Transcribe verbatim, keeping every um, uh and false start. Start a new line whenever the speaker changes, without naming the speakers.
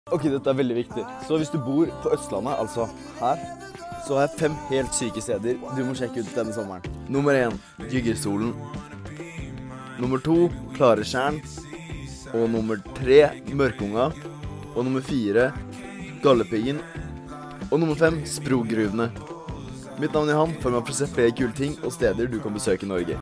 Ok, dette er veldig viktig. Så hvis du bor på Østlandet, altså her, så har jeg fem helt syke steder du må sjekke ut denne sommeren. Nummer én, Jyggersolen. Nummer to, Klaretjern. Og nummer tre, Mørkunga. Og nummer fire, Galdhøpiggen. Og nummer fem, Sprogruvene. Mitt navn er Johan, for meg for å se flere kule ting og steder du kan besøke i Norge.